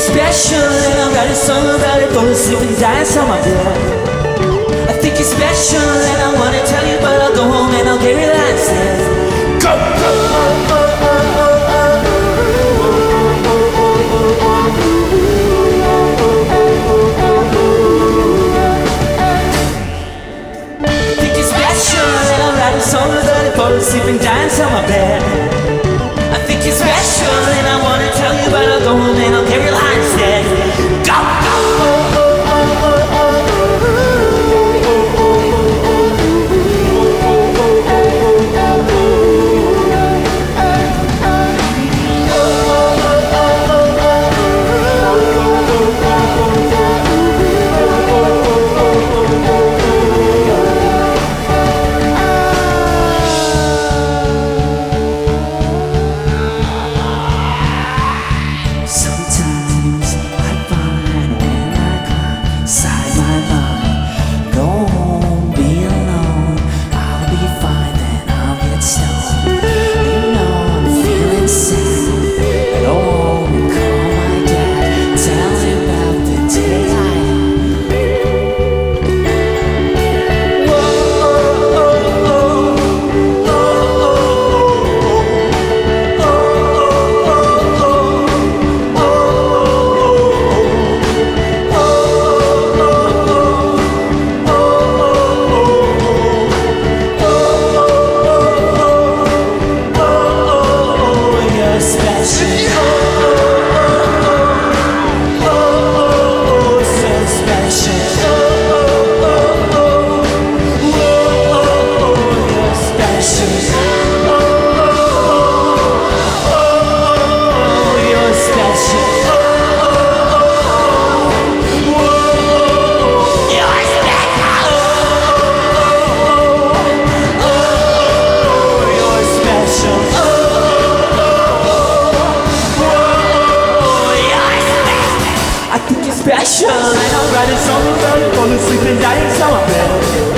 special, and I'm writing a song about it. Falling asleep and dying on my bed. I think you're special, and I wanna tell you, but I'll go home and I'll carry that instead. Go, go, oh, oh, oh, oh. Song about it, fall asleep and dance on my bed. I think you're special and I wanna tell you, but I'll go home and I'll carry your line instead. Go, go, oh, oh, oh, oh, oh. Special, and I'm writing a song about it, falling asleep and dying on my bed.